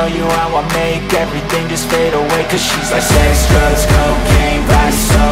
tell you how I make everything just fade away. Cause she's like sex, drugs, cocaine, body so